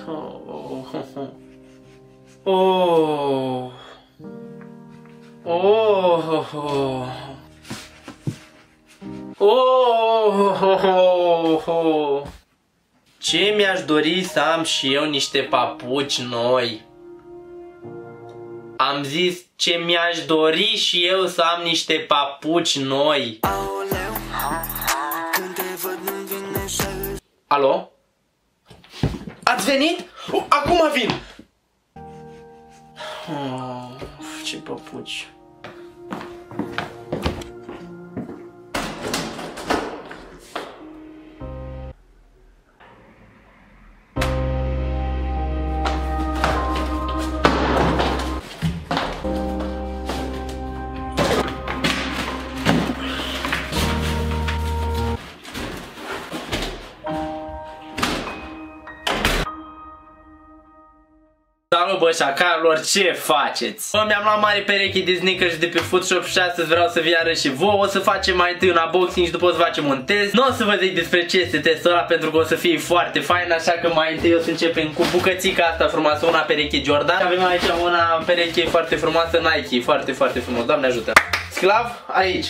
Oh. Ce mi-aș dori să am și eu niște papuci noi. Am zis ce mi-aș dori și eu să am niște papuci noi. Alo? Ați venit? Acum vin! Ce papuci. Salut bă șacalor, ce faceți? Bă, mi-am luat mare pereche de sneakers de pe Footshop și astăzi vreau să vi arăt și vouă. O să facem mai întâi un unboxing și după o să facem un test. Nu o să vă zic despre ce este testul ăla pentru că o să fie foarte fain, așa că mai întâi o să începem cu bucățica asta frumoasă, una pereche Jordan. Avem aici una pereche foarte frumoasă Nike, foarte frumos, Doamne ajută. Sclav, aici.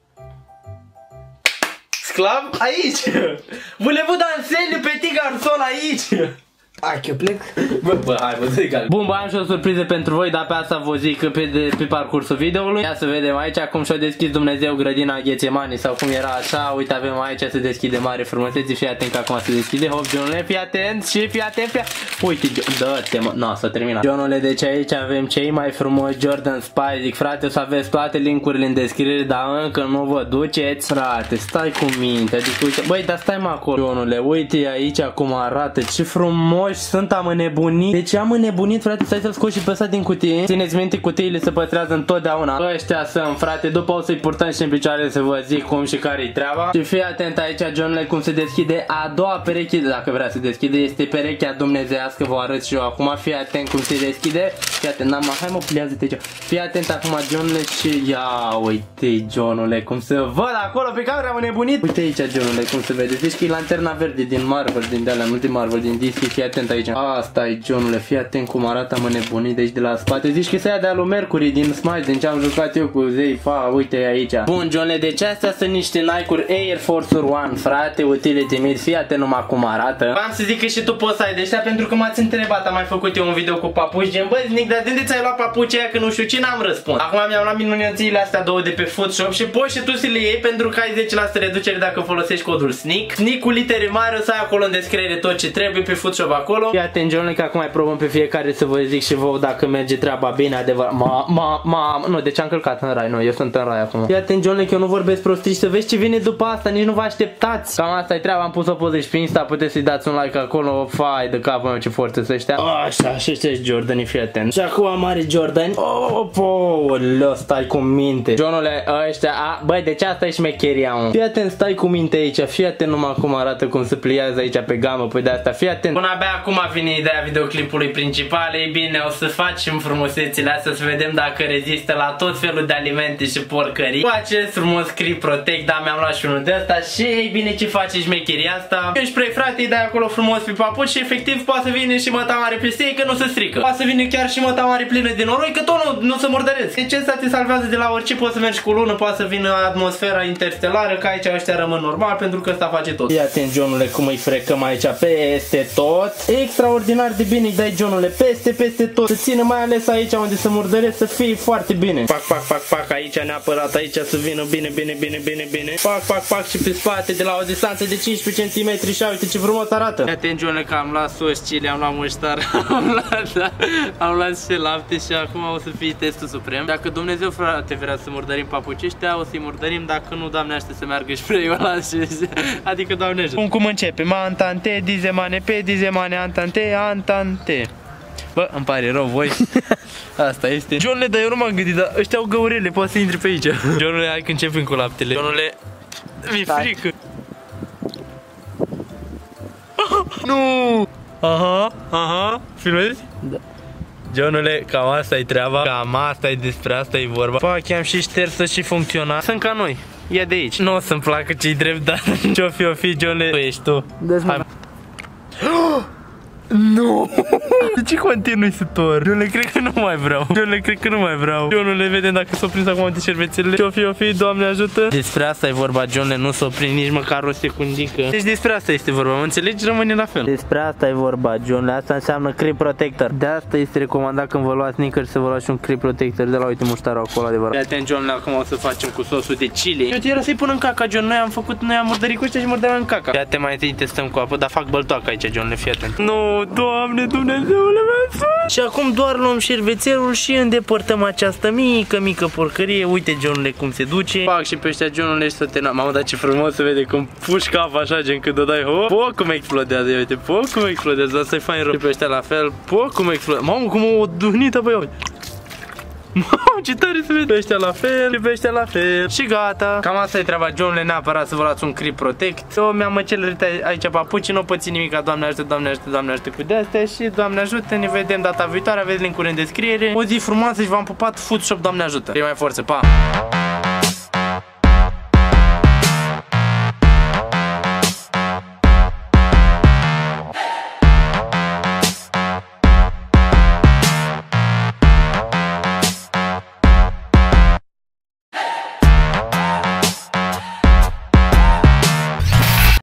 Sclav, aici. Voulez-vous danser le petit garçon aici? Hai că eu plec. Bă, hai, vă zic. Bun, bă, am și o surpriză pentru voi, dar pe asta vă zic pe parcursul videoului. Ia să vedem aici cum și-a deschis Dumnezeu grădina Ghețemani sau cum era așa. Uite, avem aici, se deschide mare frumusețe. Fii atent că acum se deschide. Hop, Johnule, fii atent și fii atent. Uite, dă-te, mă. No, s-a terminat. Johnule, deci aici avem cei mai frumoși Jordan Spy. Zic, frate, o să aveți toate linkurile în descriere, dar încă nu vă duceți. Frate, stai cu minte. Adică, uite, băi, dar stai mă acolo, Johnule. Uite aici cum arată. Ce frumos sunt, am înnebunit. Deci am înnebunit, frate, stai să-l scot și pe ăsta din cutie. Țineți minte, cutiile se păstrează întotdeauna. Ăștia sunt, frate, după o să-i purtăm și în picioare să vă zic cum și care-i treaba. Și fii atent aici, Johnule, cum se deschide a doua pereche, dacă vrea să deschide, este perechea dumnezeiască, vă arăt și eu acum. Fii atent cum se deschide. Fii atent, hai mă, pliază-te aici. Fii atent acum, Johnule, și ia uite, Johnule, cum se văd acolo pe cameră, am înnebunit. Uite aici, Johnule, cum se vede. Deci că e lanterna verde din Marvel, din de-alea, nu din Marvel, din DC. Fii atent aici. Asta e, Johnule, fii atent cum arată, am înnebunit de aici de la spate. Zici că se ia de-a lui Mercury din Smile, din ce am jucat eu cu zei, uite aici. Bun, Johnule, deci astea sunt niște Nike-uri Air Force One, frate, utility mid, fii atent numai cum arată. Am să zic că și tu poți să ai de ăștia pentru că m-ați întrebat, am mai făcut eu un video cu papuci, gen, bă, Znic, dar de unde ți-ai luat papuci aia că nu știu ce, n-am răspuns. Acum mi-am luat minunățile astea două de pe Footshop și poți și tu să le iei pentru că ai 10% reducere dacă folosești codul SNEAK. SNEAK cu litere mari, o să ai acolo în descriere tot ce trebuie pe Footshop acolo. Fii atent, Johnule, că acum mai probăm pe fiecare să vă zic și vouă dacă merge treaba bine, adevărat. Nu, deci am călcat în rai, nu, eu sunt în rai acum. Fii atent, Johnule, că eu nu vorbesc prostii și să vezi ce vine după asta, nici nu vă așteptați. Cam asta e treaba, am pus o poză și pe Insta, puteți să-i dați un like acolo, fai de capul meu ce forță să ăștia. Așa, și ăștia Jordani, fii atent. Și acum mare Jordan. Lă, stai cu minte. Johnule, ăștia, băi, deci asta e șmecheria, mă. Fii atent, stai cu minte aici, fii atent numai cum arată, cum se pliază aici pe gamă, păi de asta, fii atent. Până abia acum vine ideea videoclipului principal. Ei bine, o să facem frumusețile astea, să vedem dacă rezistă la tot felul de alimente și porcării. Cu acest frumos Crip Protect, da, mi-am luat și unul de ăsta. Și ei bine, ce face șmecheria asta? Eu spray, frate, îi dai acolo frumos pe papuci și efectiv poate să vină și măta mare peste ei că nu se strică. Poate să vină chiar și măta mare plină de noroi că tot nu se murdăresc. Deci ăsta te salvează de la orice, poți să mergi cu lună, poate să vină atmosfera interstelară, că aici ăștia rămân normal pentru că ăsta face tot. Ia atent, Johnule, cum îi frecăm aici peste tot. Extraordinar de bine îi dai, Johnule, peste tot. Să țină mai ales aici unde se murdăresc, să fie foarte bine. Pac, aici neapărat, aici să vină bine. Pac și pe spate de la o distanță de 15 cm și uite ce frumos arată. Ia atent, Johnule, că am luat sos, chili, am luat muștar, am luat și lapte și acum o să fie testul suprem. Dacă Dumnezeu, frate, vrea să murdărim papuci ăștia, o să-i murdărim, dacă nu, Doamne, aștept să meargă spray-ul ăla și... Adică, Doamne ajută. Cum începem? Antante, dizemane, antante. Bă, îmi pare rău, voi. Asta este. Johnule, dar eu nu m-am gândit, dar ăștia au găurele, poate să intri pe aici. Johnule, hai că începem cu laptele. Johnule, mi-e frică. Nu! Aha, filmezi? Da. Johnule, cam asta e treaba, cam asta e, despre asta e vorba. Pac, am și ștersă și funcționa. Sunt ca noi, ia de aici. Nu o să-mi placă ce-i drept, dar ce-o fi, Johnule, tu ești tu. Hai. Nu! De ce continui să tor? Eu le cred că nu mai vreau. Eu nu le vedem dacă s-o prins acum de șervețelele. Ce-o fi, Doamne ajută. Despre asta e vorba, Johnle, nu s-o prind nici măcar o secundică. Deci despre asta este vorba, mă înțelegi? Rămâne la fel. Despre asta e vorba, Johnle, asta înseamnă Crip Protector. De asta este recomandat când vă luați sneakers să vă luați și un Crip Protector de la, uite, muștarul acolo, adevărat. Fii atent, Johnle, acum o să facem cu sosul de chili. Eu era să-i pun în caca, John, noi am murdărit cu ăștia și murdărim în caca. Fii atent, mai întâi testăm cu apă, dar fac băltoacă aici, Johnle, fii atent. Nu, Doamne, Dumnezeule meu. Și acum doar luăm șervețelul și îndepărtăm această mică porcărie. Uite, Johnle, cum se duce. Fac și pe ăștia, Johnle, și să te... Mamă, dar ce frumos se vede cum puși cap așa, gen când o dai, cum explodează, uite, cum explodează, asta e fain rău. Și pe ăștia la fel, cum explodează. Mamă, cum o duhnită, băi, uite. Mamă, ce tare se vede. Pe ăștia la fel, și pe ăștia la fel. Și gata. Cam asta e treaba, Johnle, neapărat să vă luați un Crip Protect. Eu mi-am măcelit aici papuci, nu păți nimic, Doamne ajută, Doamne ajută, Doamne ajută cu de-astea. Și Doamne ajută, ne vedem data viitoare, aveți link-uri în descriere. O zi frumoasă și v-am pupat, Foodshop, Doamne ajută. E mai forță, pa!